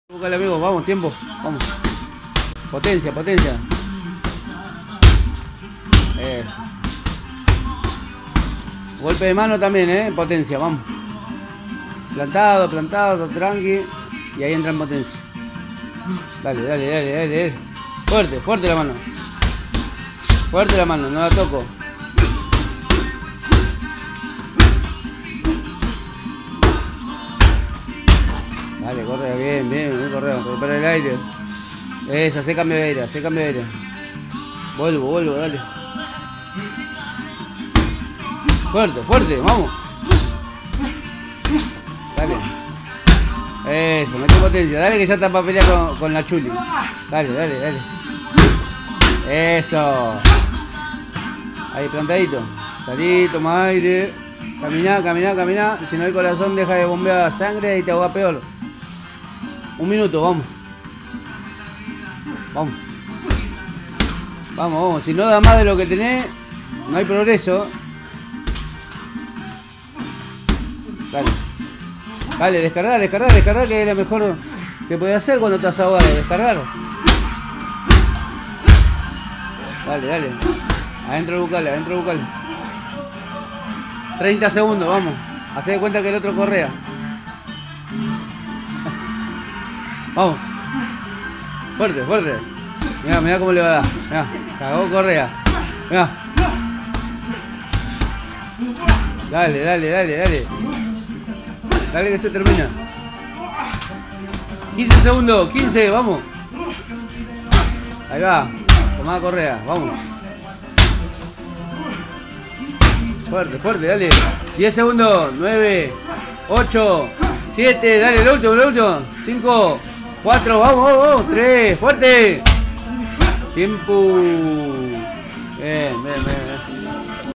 Búscale, amigo, vamos, tiempo, vamos. Potencia, potencia. Eso. Golpe de mano también, potencia, vamos. Plantado, plantado, tranqui. Y ahí entra en potencia. Dale, dale, dale, dale, dale. Fuerte, fuerte la mano. Fuerte la mano, no la toco. Dale, corre, bien, bien, bien, corre, recupera el aire. Eso, hace cambio de aire, hace cambio de aire. Vuelvo, vuelvo, dale. Fuerte, fuerte, vamos. Dale. Eso, mete potencia, dale que ya está para pelear con la Chuli. Dale, dale, dale. Eso. Ahí, plantadito. Salí, toma aire. Caminá, caminá, caminá. Si no el corazón deja de bombear sangre y te ahoga peor. Un minuto, vamos. Vamos. Vamos, vamos. Si no da más de lo que tenés, no hay progreso. Dale. Dale, descargar, descargar, descargar, que es lo mejor que puedes hacer cuando estás ahogado. Descargar. Dale, dale. Adentro bucales, adentro bucales. 30 segundos, vamos. Hacé de cuenta que el otro correa. Vamos. Fuerte, fuerte. Mirá, mirá cómo le va a dar. Mirá, cagó correa. Mirá. Dale, dale, dale, dale. Dale que se termina. 15 segundos, 15, vamos. Ahí va. Tomá correa, vamos. Fuerte, fuerte, dale. 10 segundos, 9, 8, 7, dale, el último, 5, 4, vamos, vamos, vamos, 3, fuerte. Tiempo. Bien, bien, bien.